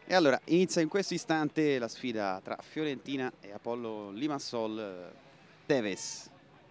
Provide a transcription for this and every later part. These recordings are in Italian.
E allora inizia in questo istante la sfida tra Fiorentina e Apollo Limassol Tevez.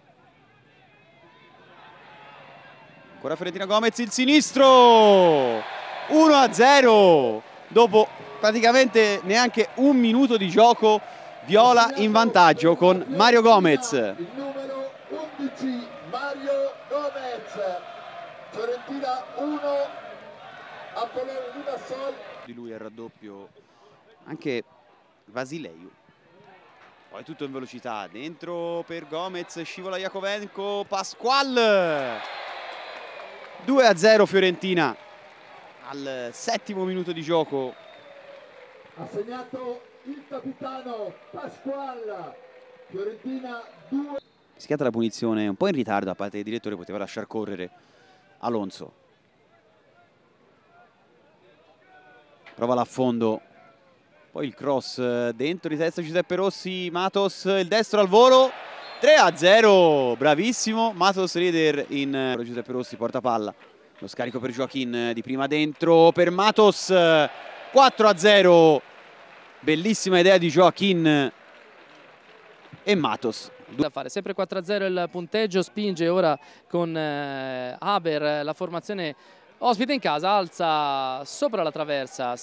Ancora Fiorentina, Gomez, il sinistro! 1-0 dopo praticamente neanche un minuto di gioco. Viola in vantaggio con Mario Gomez. Il numero 11 Mario Gomez. Fiorentina 1, Apollo Limassol. Di lui al raddoppio anche Vasileu. Poi tutto in velocità, dentro per Gomez, scivola Jakovenko, Pasqual. 2-0 Fiorentina al 7° minuto di gioco. Ha segnato il capitano Pasqual. Fiorentina 2. Fischiata la punizione un po' in ritardo da parte del direttore, poteva lasciar correre Alonso. Prova l'affondo, poi il cross dentro di testa Giuseppe Rossi, Matos, il destro al volo, 3-0, bravissimo Matos Rieder in Giuseppe Rossi, porta palla, lo scarico per Joaquin, di prima dentro per Matos, 4-0, bellissima idea di Joaquin e Matos. Da fare sempre 4-0 il punteggio, spinge ora con Haber la formazione ospite in casa, alza sopra la traversa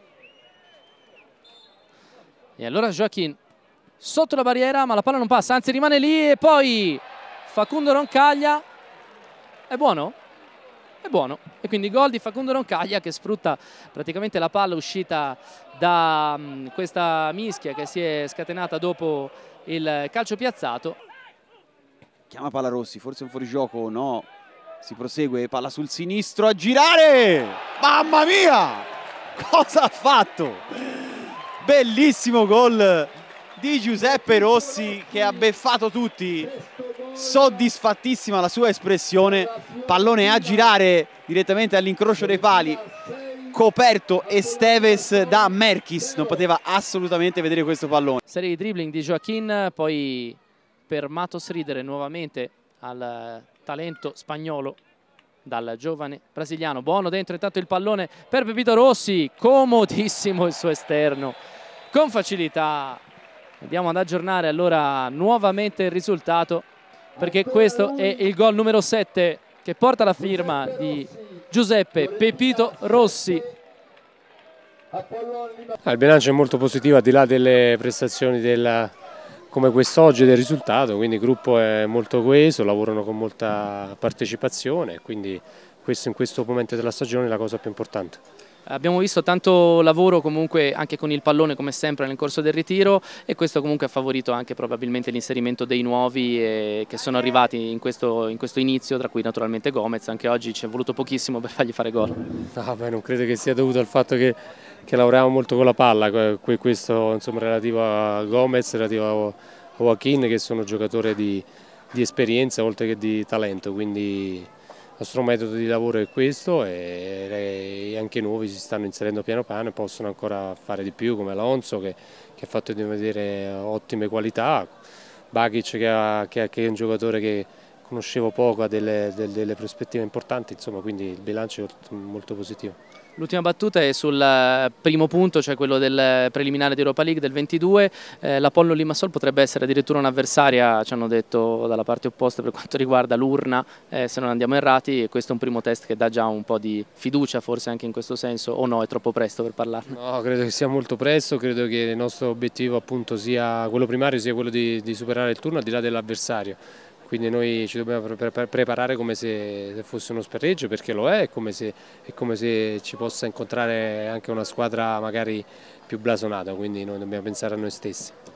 e allora Joaquin sotto la barriera, ma la palla non passa, anzi rimane lì e poi Facundo Roncaglia. È buono? È buono, e quindi gol di Facundo Roncaglia che sfrutta praticamente la palla uscita da questa mischia che si è scatenata dopo il calcio piazzato. Chiama palla Rossi, forse un fuorigioco, no, si prosegue, palla sul sinistro a girare, mamma mia, cosa ha fatto? Bellissimo gol di Giuseppe Rossi che ha beffato tutti, soddisfattissima la sua espressione, pallone a girare direttamente all'incrocio dei pali, coperto Esteves da Merkis, non poteva assolutamente vedere questo pallone. Serie di dribbling di Joaquin, poi per Matos Rieder nuovamente al talento spagnolo dal giovane brasiliano, buono dentro intanto il pallone per Pepito Rossi, comodissimo il suo esterno, con facilità. Andiamo ad aggiornare allora nuovamente il risultato, perché questo è il gol numero 7 che porta la firma di Giuseppe Pepito Rossi. Il bilancio è molto positivo al di là delle prestazioni come quest'oggi del risultato, quindi il gruppo è molto coeso, lavorano con molta partecipazione, quindi questo in questo momento della stagione è la cosa più importante. Abbiamo visto tanto lavoro comunque anche con il pallone come sempre nel corso del ritiro, e questo comunque ha favorito anche probabilmente l'inserimento dei nuovi che sono arrivati in questo inizio, tra cui naturalmente Gomez. Anche oggi ci è voluto pochissimo per fargli fare gol. No, non credo che sia dovuto al fatto che lavoriamo molto con la palla, questo insomma relativo a Gomez, relativo a Joaquin, che sono giocatori di esperienza oltre che di talento, quindi il nostro metodo di lavoro è questo e anche i nuovi si stanno inserendo piano piano e possono ancora fare di più, come Alonso che ha fatto vedere ottime qualità, Bakic che è un giocatore che conoscevo poco, ha delle prospettive importanti, insomma, quindi il bilancio è molto positivo. L'ultima battuta è sul primo punto, cioè quello del preliminare di Europa League del 22. L'Apollo Limassol potrebbe essere addirittura un'avversaria, ci hanno detto dalla parte opposta, per quanto riguarda l'urna, se non andiamo errati, e questo è un primo test che dà già un po' di fiducia forse anche in questo senso, o no, è troppo presto per parlarne? No, credo che sia molto presto, credo che il nostro obiettivo appunto sia quello primario, sia quello di superare il turno al di là dell'avversario. Quindi noi ci dobbiamo preparare come se fosse uno spareggio, perché lo è come se ci possa incontrare anche una squadra magari più blasonata, quindi noi dobbiamo pensare a noi stessi.